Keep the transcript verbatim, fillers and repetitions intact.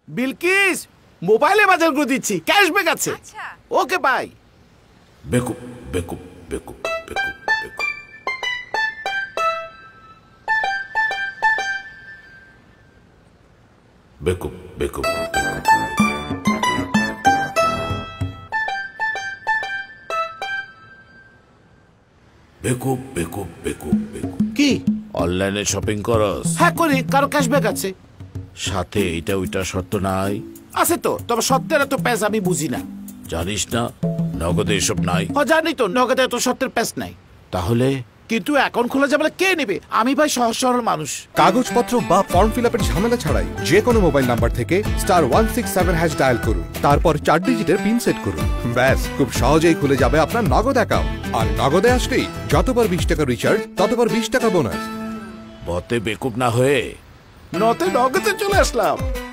বিলকিস মোবাইলে বাজার করে দিচ্ছি, ক্যাশব্যাক আছে। Okay bye. বেকুব বেকুব বেকুব বেকুব বেকুব বেকুব বেকুব বেকুব বেকুব বেকুব বেকুব কি অনলাইনে শপিং করস? হ্যাঁ করি, কারো ক্যাশব্যাক আছে। সাথে এইটা ওইটা শর্ত নাই? আছে তো, তবে সত্যের এত প্যাস আমি বুঝি না। জানিস না নগদে এসব নাই? ও জানি তো, নগদে এত সত্যের প্যাস নাই। তাহলে কিন্তু অ্যাকাউন্ট খোলা যাবে কে নেবে? আমি ভাই সহজ সরল মানুষ। কাগজপত্র বা ফর্ম ফিল আপের ঝামেলা ছাড়াই যে কোনো মোবাইল নাম্বার থেকে star one six seven hash dial করুন, তারপর চার ডিজিটের পিন সেট করুন। ব্যাস, খুব সহজেই খুলে যাবে আপনার নগদ অ্যাকাউন্ট। আর নগদে আসলেই যতবার বিশ টাকা রিচার্জ ততবার বিশ টাকা বোনাস। বতে বেকুব না হয়ে নতে নগদে চলে আসলাম।